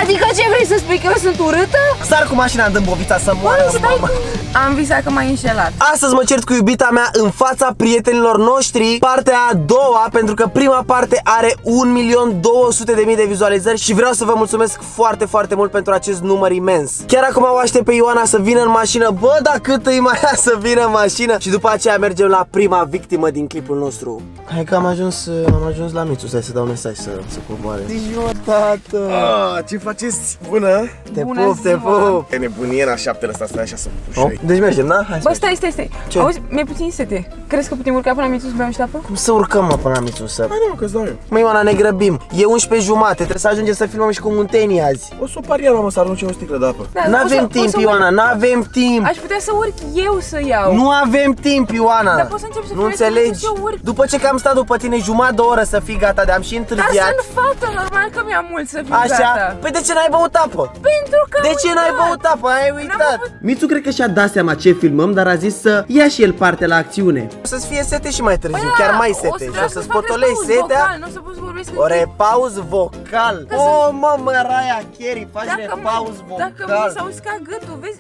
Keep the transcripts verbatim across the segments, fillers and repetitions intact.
Adică ce vrei să spui, că eu sunt urâtă? Sar cu mașina în Dâmbovița să moară mama. Am visat că m-ai înșelat. Astăzi mă cert cu iubita mea în fața prietenilor noștri. Partea a doua, pentru că prima parte are un milion două sute de mii de vizualizări. Și vreau să vă mulțumesc foarte, foarte mult pentru acest număr imens. Chiar acum o aștept pe Ioana să vină în mașină. Bă, dar cât îi mai ia să vină în mașină. Și după aceea mergem la prima victimă din clipul nostru. Hai că am ajuns, am ajuns la Mițu. Stai să dau mesaj să, să coboare. Ziua, tată. Ah, ce faceți? Bună? Te pup, te pup. E nebunie la șaptele ăsta, stai așa să pușoi. Deci mergem, da? Hai. Bă, stai, stai, stai. Ce? Auzi, mi-e puțin sete. Crezi că putem urca până la Mițu să beau niște apă? Cum să urcăm, mă, până la Mițu să... Hai, mă, că-ți dau eu. Măi, Ioana, ne grăbim. E unsprezece jumate, trebuie să ajungem să filmăm și cu muntenii azi. O să o pariam, mă, să arunce o sticlă de apă. Da, N-avem timp, Ioana, n-avem timp. Aș putea să urc eu să iau. Nu avem timp, Ioana. Dar poți să încep să nu filmezi înțelegi? să urc. După ce că am stat după tine jumătate de oră să fii gata, de-am și întârziat. Dar sunt fată, normal că mi-a mult să fiu Așa? gata. Păi de ce n-ai băut apă? Pentru că De ce n-ai băut apă? Ai uitat. Mițu cred că și-a dat seama ce filmăm, dar a zis să ia și el parte la acțiune. O să-ți fie sete și mai târziu, Păi chiar da, mai o sete. să Și o să-ți potolești setea. Nu o să poți vorbi O repauz vocal. O, mă, Mariah Carey, faci repauz vocal. Dacă mi s-a uscat gâtul, vezi?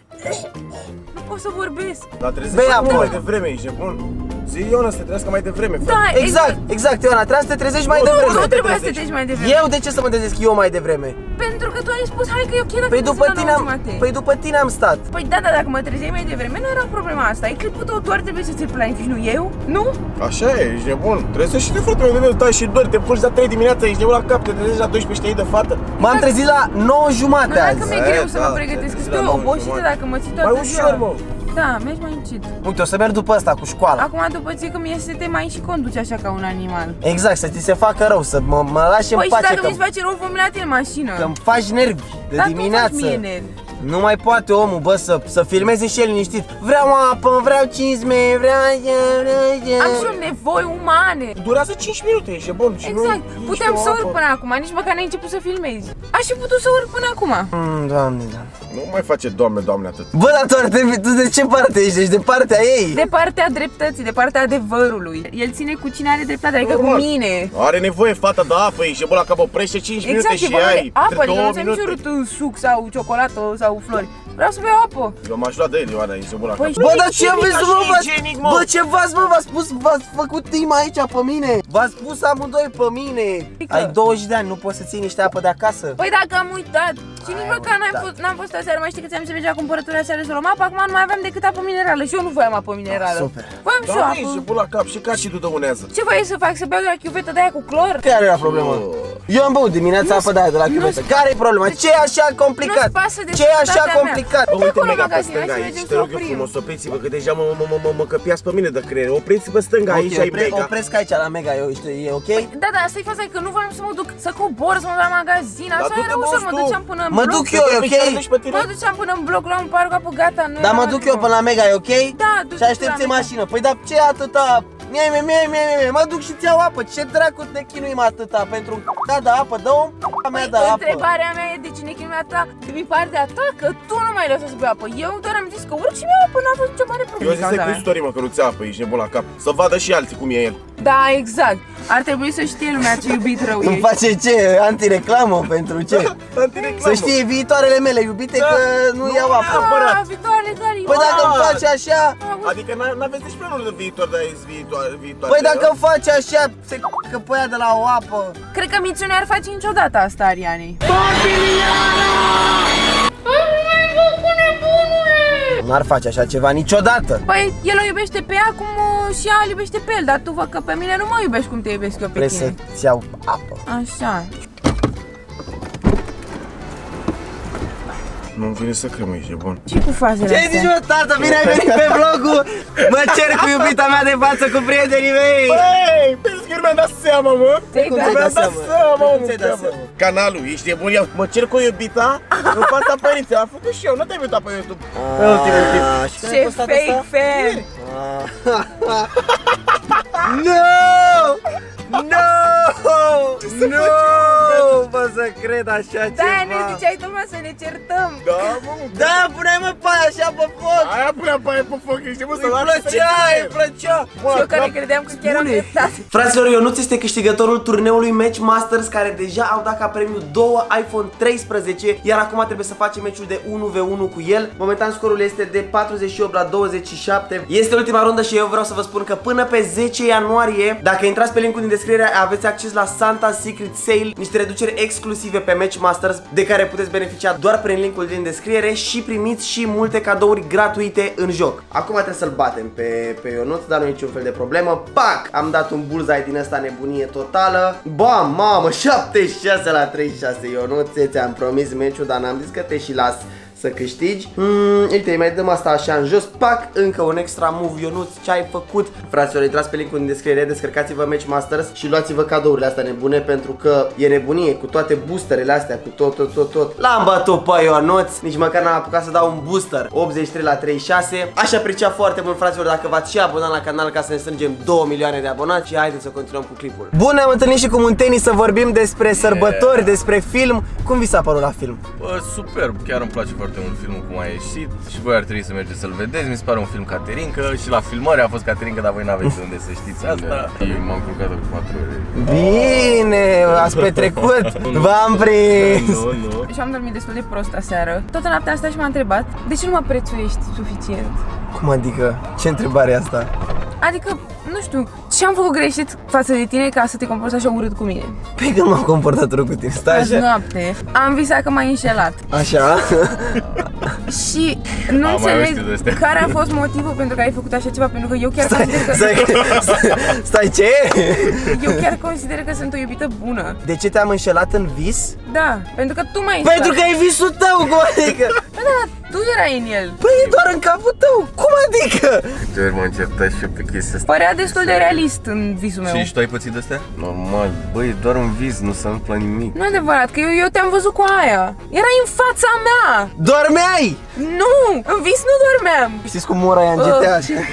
Nu pot să vorbesc. Dar trebuie Bei să apă. mai devreme, ești nebun. Zi, Iona, să te trească mai devreme, frate. Da, Exact, exact, Ioana, trebuie să te trezești mai Nu, devreme. nu trebuie să te treci mai devreme. Eu de ce să mă trezesc eu mai devreme? Pentru că tu ai spus, hai că e ok dacă Păi te după trezi la tine nouă am, jumate. păi după tine am stat. Păi da, da, dacă mă trezeai mai devreme, nu era problema asta. E clipul tău, doar trebuie să ți-l planifici, nu eu? Nu? Așa e, ești nebun. Trebuie să și de foarte mai devreme, dai și dori, te pui la trei dimineața, ești nebun la cap, te trezești la doisprezece, știi de fată. M-am trezit la nouă jumate Nu, azi. dacă mi-e greu E, să da, mă pregătesc, că te-ai sunt trezit la eu nouă obosită jumate. dacă mă ții toată Mai ușor, ziua. mă. Da, mergi mai încet. Uite, o să merg după asta cu școala. Acum după ce că mi-e sete mai și conduci așa ca un animal. Exact, să ți se facă rău, să mă, mă lași în Păi și pace, dacă că, mi-ți face rău, vom la tine în mașină. că îmi faci nervi de Dar dimineață. cum faci mie nervi? Nu mai poate omul, bă, să, să filmeze și el liniștit. Vreau apă, vreau cizme, vreau... Am și eu nevoi umane. Durează cinci minute, ești nebun. Și Exact, nu, puteam să urc apă. până acum, nici măcar n-ai început să filmezi. Aș fi putut să urc până acum. Mm, doamne, doamne. Nu mai face doamne, doamne atât. Bă, dar tu, ar trebui, tu de ce parte ești? Ești de partea ei? De partea dreptății, de partea adevărului. El ține cu cine are dreptate, adică Normal. cu mine. Are nevoie fata de apă, ești nebun la cap, oprește cinci Exact, minute e și vorba de ai apă, adică două nu ți-am minute. cerut un suc sau ciocolată sau flori. Vreau să beau apă. Eu m-aș lua de el, Ioana, ești nebun la Păi, cap. Bă, dar ce aveți, mă, v-ați... igienic, mă. Bă, ce v-ați, mă, v-ați pus, v-ați făcut team aici pe mine. V-ați pus amândoi pe mine. Adică- Ai douăzeci de ani, nu poți să ții niște apă de acasă? Păi dacă am uitat și nici măcar n-am fost, n-am fost aseară, mai știi că ți-am zis mergea cumpărătura aseară să luăm apă, acum nu mai aveam decât apă minerală și eu nu voiam apă minerală. Super. Voiam și eu Da, apă. ești nebun la cap și ca și tu dăunează. Ce vrei să fac? Să beau de la chiuvetă de aia cu clor? Care era problema? Eu am băut dimineața apă de aia de la chiuvetă. Care e problema? Ce e așa complicat? Nu-ți pasă de Ce e așa sănătatea mea. complicat? Bă, uite acolo mega pe magazin, hai stânga să aici, mergem te să rog eu oprim. frumos, opriți-vă, că deja mă, mă, mă, mă, mă căpiați pe mine de creier. Opriți-vă stânga aici, ai Ok, opre- mega. opresc aici la Mega, eu, știu, e ok? Da, da, asta e faza, că nu voiam să mă duc, să cobor, să mă duc la magazin, așa du-te, era mă, ușor, mă tu. duceam până în Mă bloc. duc eu, e ok? Mă duceam până în bloc, luam parc, apă, gata, nu Dar era mă duc eu nimic. până la Mega, e ok? Da, du-te Și aștepți la în Mega. mașină. Păi dar ce atâta? Mie, mie, mie, mie, mie, mă duc și-ți iau apă. Ce dracu te chinuim atâta pentru da de apă? Dă-o în mea de Păi, apă. întrebarea mea e de cine chinuia ta din partea ta, că tu nu mai lăsat să beau apă. Eu doar am zis că urc și beau apă, n-a fost nicio mare Eu problemă. zis să-i pui story, mă, că nu ți apă, ești nebun la cap. Să vadă și alții cum e el. Da, exact. Ar trebui să știe lumea ce iubit rău Îmi ești. face ce? Antireclamă pentru ce? Antireclamă. Să știe viitoarele mele iubite că nu iau apă. Ah, viitoarele tale. Păi dacă îmi Ah. faci așa, Adică n-aveți nici planuri de viitor, dar ești viitoare, viitoare. păi dacă îmi faci așa, se că pe ea de la o apă. Cred că Mițu ne-ar face niciodată asta, Ariane. N-ar face așa ceva niciodată. Păi, el o iubește pe ea cum uh, și ea îl iubește pe el, dar tu văd că pe mine nu mă iubești cum te iubesc eu pe Vrei tine. să-ți iau apă. Așa. Nu-mi vine să cred, mă, ești bun. Și cu fazele Ce zici, mă, tată? Bine ai venit pe vlogul. Mă cer cu iubita mea de față, cu prietenii mei. Băi, pentru că nu mi-am dat seama, mă. Ți-ai Cum dat? ți-ai dat Mi-am dat seama? seama, Cum mă, ți-ai dat mă. seama? Canalul, ești nebun, eu mă cer cu iubita în fața părinților. Am făcut și eu, nu te-ai uitat pe YouTube în ultimul timp. Ah, și când ai Ce postat fake asta? fan! No! No! No! pot să cred așa ceva. Da, ne ziceai tu, mă, să ne certăm. Da, mă. Da, puneai mă pe aia așa pe foc. Aia punea pe aia pe foc, ești mă să Îi plăcea, îi plăcea. Și eu care credeam că chiar am dreptate. Fraților, Ionuț este câștigătorul turneului Match Masters, care deja au dat ca premiu două iPhone treisprezece, iar acum trebuie să facem meciul de unu v unu cu el. Momentan scorul este de patruzeci și opt la douăzeci și șapte. Este ultima rundă și eu vreau să vă spun că până pe zece ianuarie, dacă intrați pe linkul din descriere, aveți acces la Santa Secret Sale, niște reduceri exclusive pe Match Masters, de care puteți beneficia doar prin linkul din descriere și primiți și multe cadouri gratuite în joc. Acum trebuie să-l batem pe, pe Ionuț, dar nu e niciun fel de problemă. Pac! Am dat un bullseye din ăsta, nebunie totală. Bam, mamă, șaptezeci și șase la treizeci și șase. Ionuț, ți-am promis meciul, dar n-am zis că te și las să câștigi. Mm, uite, îi mai dăm asta așa în jos. Pac, încă un extra move. Ionuț, ce ai făcut? Fraților, intrați pe linkul din descriere, descărcați-vă Match Masters și luați-vă cadourile astea nebune, pentru că e nebunie cu toate boosterele astea, cu tot, tot, tot, tot. L-am bătut pe Ionuț, nici măcar n-am apucat să dau un booster. optzeci și trei la treizeci și șase. Aș aprecia foarte mult, fraților, dacă v-ați și abonat la canal ca să ne strângem două milioane de abonați și haideți să continuăm cu clipul. Bun, ne-am întâlnit și cu Munteni să vorbim despre sărbători, despre film. Cum vi s-a părut la film? Bă, superb, chiar îmi place foarte mult filmul cum a ieșit și voi ar trebui să mergeți să-l vedeți. Mi se pare un film Caterinca și la filmări a fost Caterinca, dar voi n-aveți de unde să știți asta. Eu m-am culcat cu patru ore. Bine, ați petrecut, v-am prins. Nu, nu. Și am dormit destul de prost aseară. Toată noaptea asta și m-a întrebat de ce nu mă prețuiești suficient. Cum adică? Ce întrebare e asta? Adică, nu știu, ce am făcut greșit față de tine ca să te comporți așa urât cu mine? Pe când m-am comportat rău cu tine, stai Azi așa. noapte am visat că m-ai înșelat. Așa? Și nu Am mai înțeleg auzit de astea. care a fost motivul pentru că ai făcut așa ceva, pentru că eu chiar Stai, consider că stai, stai, ce? eu chiar consider că sunt o iubită bună. De ce te-am înșelat în vis? Da, pentru că tu m-ai Pentru că e visul tău, cum adică? Da, da, tu erai în el. Păi e doar în capul tău, cum adică? De ori m-am certat și eu pe chestia asta. Părea destul de realist în visul meu. Și, și tu ai pățit de astea? Normal, băi, e doar un vis, nu se întâmplă nimic. Nu e adevărat, că eu, eu te-am văzut cu aia. Erai în fața mea. Dormeai! Nu, în vis nu dormeam. Știți cum mora ea în G T A așa?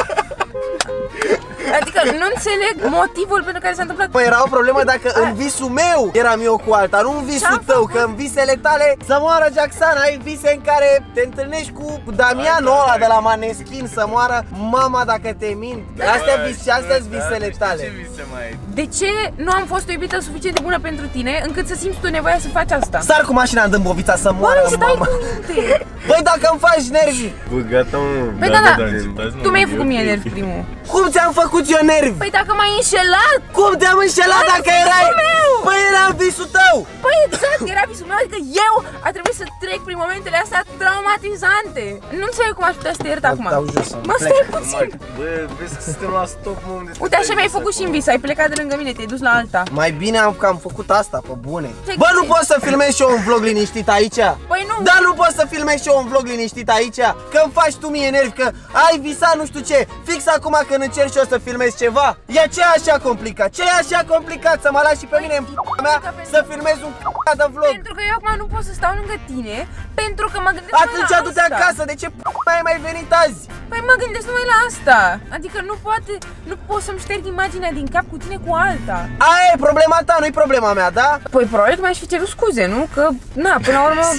Adică nu înțeleg motivul pentru care s-a întâmplat. Păi era o problemă dacă în visul meu eram eu cu alta, nu în visul Ce-am tău, făcut? că în visele tale să moară Jackson, ai vise în care te întâlnești cu Damianul ăla de la Maneskin, să moară mama dacă te mint. Astea vise, astea sunt visele tale. Ce vise mai ai? De ce nu am fost o iubită suficient de bună pentru tine încât să simți tu nevoia să faci asta? Sar cu mașina în Dâmbovița să moară Oare stai mama. cu minte? Băi, dacă îmi faci nervi, Bă, gata, mă. Păi da, da, încetați, mă, tu mi-ai e făcut ok. mie nervi primul. cum ți-am făcut eu nervi? Păi dacă m-ai înșelat. Cum te-am înșelat Era dacă visul erai? meu! Păi era visul tău! Păi exact, era visul meu, adică eu a trebuit să trec prin momentele astea traumatizante. Nu înțeleg cum aș putea să te iert acum. dau jos, Mă, plec. stai puțin. Bă, vezi că suntem la stop, mă, unde Uite, așa mi-ai făcut și în vis, ai plecat de lângă mine, te-ai dus la alta. Mai bine am, că am făcut asta, pe bune. Ce Bă, nu gândești? pot să filmez și eu un vlog liniștit aici? Păi nu. Da, nu pot să filmez și eu un vlog liniștit aici? Că îmi faci tu mie nervi, că ai visat nu știu ce. Fix acum când încerc eu să filmez ceva. E ce e așa complicat? Ce e așa complicat să mă lași și pe mine în p***a mea să filmez un p***a de vlog? Pentru că eu acum nu pot să stau lângă tine, pentru că mă gândesc Atunci numai la du-te asta. acasă, de ce p***a ai mai venit azi? Păi mă gândesc numai la asta. Adică nu poate, nu pot să-mi șterg imaginea din cap cu tine cu alta. Aia e problema ta, nu-i problema mea, da? Păi probabil că mi-aș fi cerut scuze, nu? Că, na, până la urmă...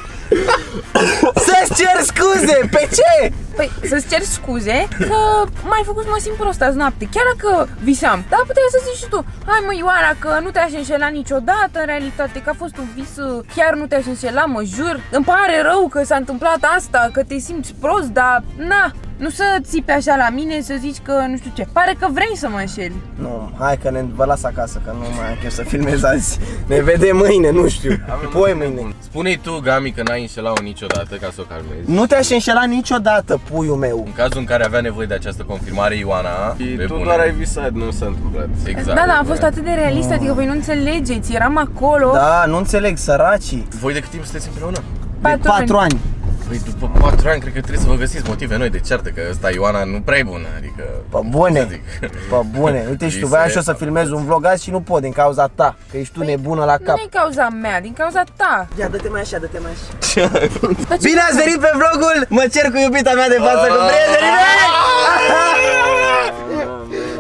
Să-ți cer scuze, pe ce? Păi, să-ți cer scuze că m-ai făcut să mă simt prost azi noapte, chiar dacă visam. Dar puteai să zici și tu, hai mă Ioana, că nu te-aș înșela niciodată în realitate, că a fost un vis, chiar nu te-aș înșela, mă jur. Îmi pare rău că s-a întâmplat asta, că te simți prost, dar na, nu să țipi așa la mine, să zici că nu știu ce. Pare că vrei să mă înșeli. Nu, hai că ne vă las acasă, că nu mai am chef să filmez azi. Ne vedem mâine, nu știu. Poi mâine. Spune-i tu, Gami, că n-ai înșelat-o niciodată ca să o calmezi. Nu te-aș înșela niciodată, puiul meu. În cazul în care avea nevoie de această confirmare, Ioana, Și pe tu bune. doar ai visat, nu s-a întâmplat. Exact. Da, da, am fost atât de realist, adică voi nu înțelegeți, eram acolo. Da, nu înțeleg, săracii. Voi de cât timp sunteți împreună? De patru ani. Păi după patru ani cred că trebuie să vă găsiți motive noi de ceartă, că ăsta Ioana nu prea e bună, adică... Pe bune, ce zic? pe bune. Uite și tu, Vise. voiam și eu să filmez un vlog azi și nu pot din cauza ta. Că ești tu nebună la Nu cap. din cauza mea, din cauza ta. Ia, dă-te mai așa, dă-te mai așa. Bine ați venit pe vlogul Mă cer cu iubita mea de față cu prietenii mei!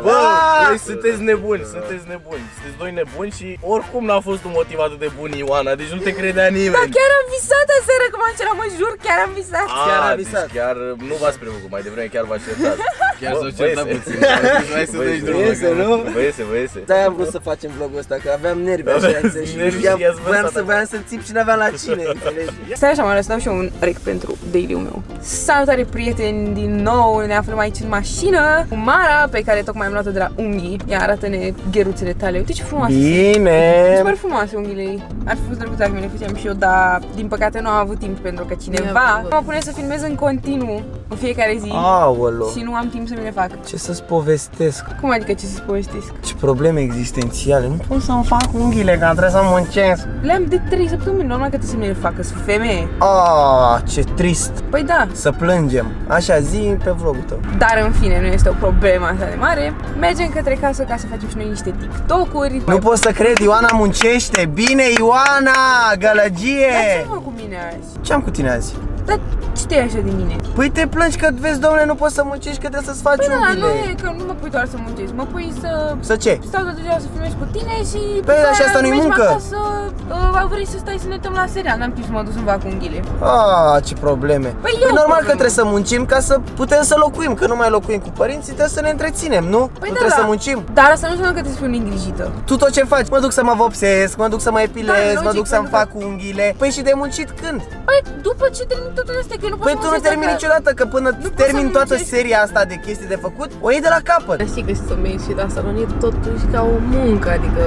Bă, voi sunteți nebuni, sunteți nebuni. Sunteți doi nebuni și oricum n-a fost un motiv atât de bun Ioana, deci nu te credea nimeni. Dar chiar am visat aseară că m-am cerat, mă jur, chiar am visat. A, chiar a deci visat. chiar nu v-ați prefăcut, mai devreme chiar v-ați certat. Chiar Bă, s-o certat băiese. puțin. Hai să dai drumul. Băiese, nu? Băiese, băiese. De-aia am vrut să facem vlogul ăsta, că aveam nervi așa și Nervi știam, și i-ați văzut voiam să, atât. voiam să țip și n-aveam la cine, înțelegi? Stai așa, mă să dau și eu un rec pentru daily-ul meu. Salutare prieteni, din nou ne aflăm aici în mașină cu Mara, pe care tocmai am luat-o de la unghii. Ia, arată-ne gheruțele tale, uite ce frumoase sunt. Bine! Super frumoase unghiile ei. Ar fi fost drăguț dacă mi le făceam și eu, dar din păcate nu am avut timp pentru că cineva mă pune să filmez în continuu în fiecare zi Aolo! și nu am timp să mi le fac. Ce să-ți povestesc? Cum adică ce să-ți povestesc? Ce probleme existențiale. Nu pot să-mi fac unghiile, că trebuie să muncesc. Le-am de trei săptămâni, normal că trebuie să mi le facă, sunt femeie. Ah, ce trist. Păi da, Să plângem. Așa, zi pe vlogul tău. dar în fine, nu este o problemă așa de mare. Mergem către casă ca să facem și noi niște TikTok-uri. Nu pot să cred, Ioana muncește. Bine, Ioana, Dar gălăgie. ce mă cu mine azi? Ce am cu tine azi? Dar ce te așa de mine? Păi te plângi că vezi, domnule, nu poți să muncești, că trebuie să-ți faci Păi da, nu unghiile. e că nu mă pui doar să muncesc, mă pui să Să ce? stau toată ziua să filmez cu tine și Păi, dar și asta nu-i mergem muncă. acasă, uh, vrei să stai să ne uităm la serial, n-am timp să mă duc să-mi fac unghiile. Ah, ce probleme. Păi Păi eu normal că problemă. trebuie să muncim ca să putem să locuim, că nu mai locuim cu părinții, trebuie să ne întreținem, nu? Păi nu da, trebuie da. să muncim. Dar asta nu înseamnă că trebuie să fiu neîngrijită. Tu tot ce faci? Mă duc să mă vopsesc, mă duc să mă epilez, Da, mă logic, duc să-mi pentru fac unghiile. Păi și de muncit când? Păi după ce termin totul astea, că eu nu pot Păi să tu nu muncesc termini dacă- niciodată, că până Nu pot termin să toată muncesc. seria asta de chestii de făcut, o iei de la capăt. Dar știi că să mergi și la salon e totuși ca o muncă, adică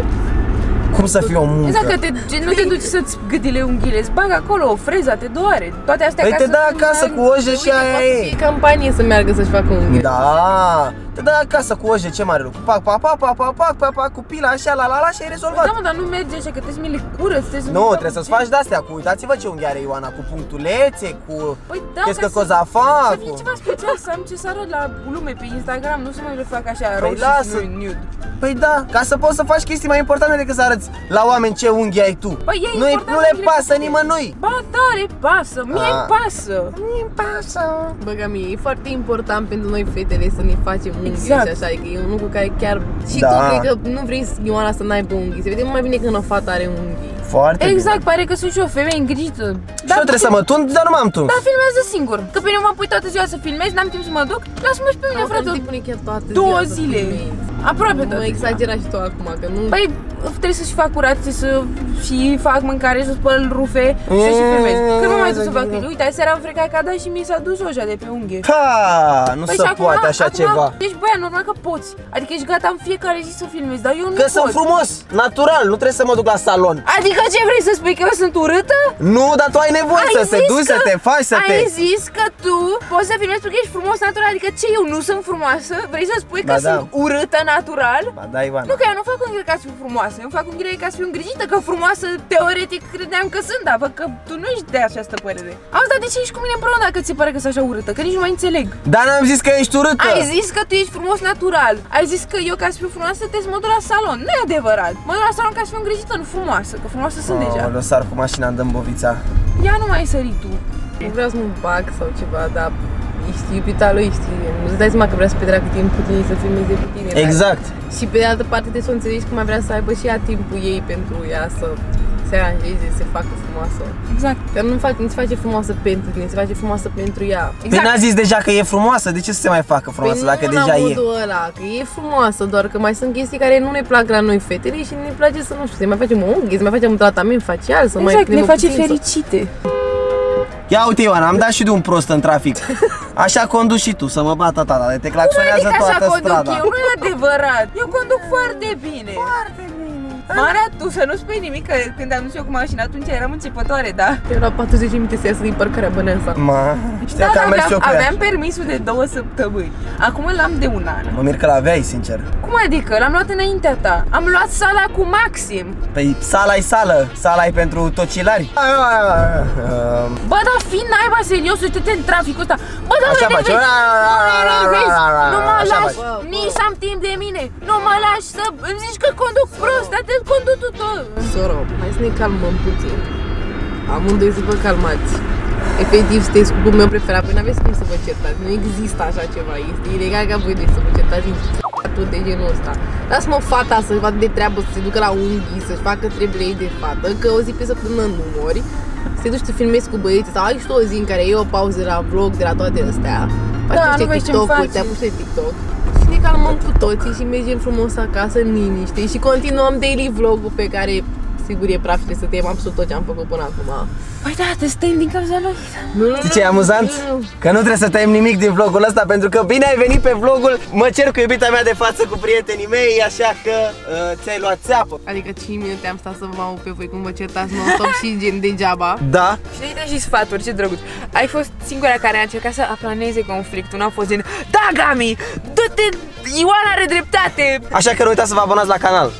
Cum să fie o muncă? Exact, că te, gen, nu te duci să-ți gâdile unghiile, îți bag acolo o freza, te doare, toate astea Păi ca te să dai fii acasă mai- cu oje și aia poate să e. fie campanie să meargă să-și facă unghii. Da, te dai acasă cu oje, ce mare lucru. Pac, pac, pac, pac, pac, pac, pac, pac, cu pila așa, la la la și ai rezolvat. Da, mă, dar nu merge așa, că trebuie să mi le curăț, trebuie să Nu, mi trebuie să-ți faci de-astea cu, uitați-vă ce unghi are Ioana, cu punctulețe, cu Păi da, crezi ca că să- cozafa, Să fie cu... ceva special, să am ce să arăt la glume pe Instagram, nu să mai le fac așa Păi roșii lasă. și nude. Păi da, ca să poți să faci chestii mai importante decât să arăți la oameni ce unghi ai tu. Păi e nu, important nu le unghiile pasă cu tine. nimănui. Ba, da, le pasă, mie îmi A. pasă. Nu-mi pasă. Băga mie, e foarte important pentru noi fetele să ne facem unghii Exact. și așa, adică e un lucru care chiar... Și Da. tu cred că nu vrei Ioana să n-aibă unghii, se vede mult mai bine când o fată are unghii. Foarte Exact, bine. pare că sunt și o femeie îngrijită. Și eu trebuie să mă tund, dar nu m-am tuns. Dar filmează singur. Că pe mine mă pui toată ziua să filmez, n-am timp să mă duc, lasă-mă și pe mine, frate. Nu te pune chiar toată două ziua să zile. filmezi. Aproape Nu tot. exagera și tu acum, că nu... Păi trebuie să-și fac curat, să și fac mâncare, să spăl rufe și și filmez. Când mă mai duc să fac clip? Uite, aseară am frecat că a dat și mi s-a dus oja de pe unghie. Ha, nu Păi se și acum- poate așa acum ceva. Ești băiat, normal că poți. Adică ești gata în fiecare zi să filmezi, dar eu nu Că pot. sunt frumos, natural, nu trebuie să mă duc la salon. Adică ce vrei să spui, că eu sunt urâtă? Nu, dar tu ai nevoie Ai să te zis duci, că- să te faci, să te... Ai zis că tu poți să filmezi pentru că ești frumos natural, adică ce, eu nu sunt frumoasă? Vrei să spui că Ba da. sunt urâtă natural? Ba da, Ivana. Nu, că eu nu fac unghiile ca să fiu frumoasă, eu fac unghiile ca să fiu îngrijită, că frumoasă teoretic credeam că sunt, dar văd că tu nu ești de această părere. Auzi, dar de ce ești cu mine împreună dacă ți se pare că sunt așa urâtă? Că nici nu mai înțeleg. Dar n-am zis că ești urâtă. Ai zis că tu ești frumos natural. Ai zis că eu ca să fiu frumoasă trebuie să mă duc la salon. Nu e adevărat. Mă duc la salon ca să fiu îngrijită, nu frumoasă, că frumoasă sunt deja. O sar cu mașina în Dâmbovița. Ia nu mai sări tu. Nu vreau să mă bag sau ceva, dar ești iubita lui, știi, nu-ți dai seama că vrea să petreacă timp cu tine, să filmeze cu tine. dar- Exact. Și pe de altă parte trebuie să o înțelegi că mai vrea să aibă și ea timpul ei pentru ea să se aranjeze, să se facă frumoasă. Exact. Că nu, fac, nu se face frumoasă pentru tine, se face frumoasă pentru ea. Păi n-a zis deja că e frumoasă, de ce să se mai facă frumoasă Păi dacă nu deja la e? modul ăla, că e frumoasă, doar că mai sunt chestii care nu ne plac la noi fetele și ne place să, nu știu, să mai facem o unghie, să mai facem un tratament facial, să mai Exact, ne punem face puțin, să- fericite. Ia uite, Ioana, am dat și de un prost în trafic. Așa conduci și tu, să mă bată tata, de te Cum claxonează adică așa toată conduc strada. eu? Nu e adevărat. Eu conduc foarte bine. Foarte bine. Marea, tu să nu spui nimic, că când am dus eu cu mașina atunci eram începătoare, da? Era patruzeci de minute să iasă din parcarea Băneasa. Ma, știa Da, că am mers și eu aveam, cu ea. aveam permisul de două săptămâni. Acum l-am de un an. Mă mir că l-aveai, sincer. Cum adică? L-am luat înaintea ta. Am luat sala cu Maxim. Păi sala e sală, sala e pentru tocilari. Bă, dar fi naiba serios, uite-te în traficul ăsta. Bă, dar Așa mă face. enervezi. Nu mă Așa lași, face. nici am timp de mine. Nu mă lași să îmi zici că conduc prost, dar te conduc tu tot. Soro, hai să ne calmăm puțin. Amândoi să vă calmați. Efectiv, sunteți scopul meu preferat. Păi n-aveți cum să vă certați. Nu există așa ceva. Este ilegal ca voi doi să vă certați în tot de genul ăsta. Lasă-mă fata să-și vadă de treabă, să se ducă la unghii, să-și facă treburile ei de fată, că o zi pe săptămână nu mori, să te duci să filmezi cu băieții sau ai și tu o zi în care iei o pauză de la vlog, de la toate astea, faci Da, nu niște vezi ce-mi TikTok-uri, faci. te apuci de TikTok și ne calmăm cu toții și mergem frumos acasă în liniște și continuăm daily vlog-ul pe care sigur e praf, trebuie să tăiem absolut tot ce am făcut până acum. Păi da, te stăim din cauza lui. Nu, nu, Știi ce e nu, amuzant? nu, nu. Că nu trebuie să tăiem nimic din vlogul ăsta, pentru că bine ai venit pe vlogul Mă cer cu iubita mea de față cu prietenii mei, așa că uh, ți-ai luat țeapă. Adică cinci minute am stat să vă aud pe voi cum vă certați non-stop și gen degeaba. Da? Și ne-ai dat și sfaturi, ce drăguț. Ai fost singura care a încercat să aplaneze conflictul, n-a fost gen da, Gami, du-te, Ioana are dreptate. Așa că nu uitați să vă abonați la canal.